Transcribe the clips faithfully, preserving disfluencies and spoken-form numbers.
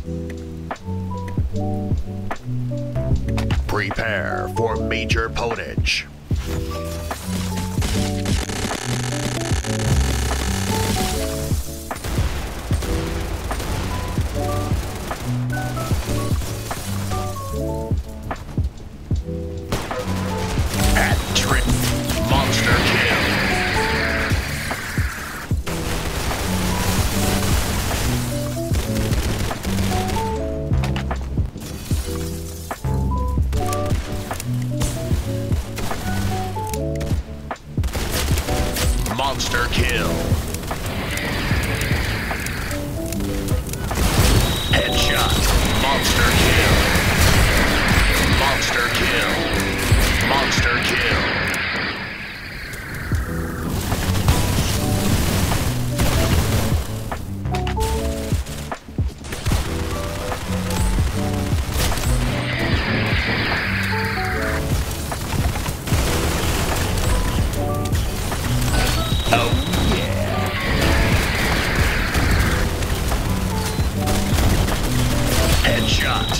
Prepare for major potage. Hat-trick. Monster kill. Monster kill. Headshot. Monster kill. Monster kill. Monster kill. Oh, yeah. Headshot.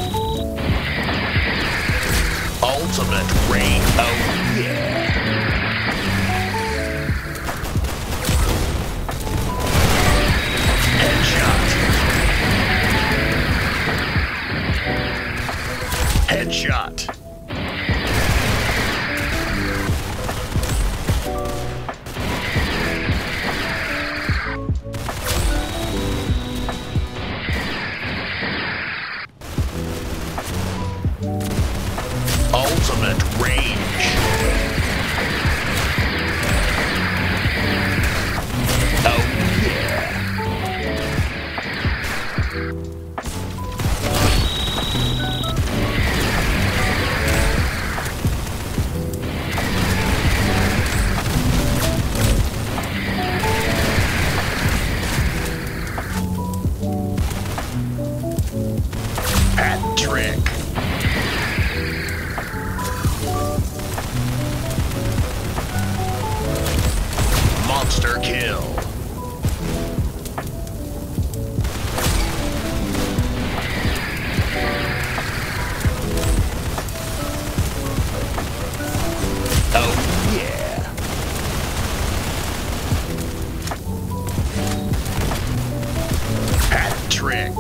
Ultimate rain. Oh, yeah. Headshot. Headshot. Ultimate range. Oh, yeah. Hat trick. Monster kill. Oh, yeah. Hat trick.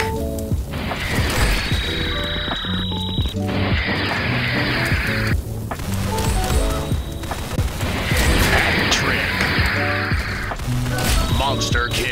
Hat trick. Monster kill.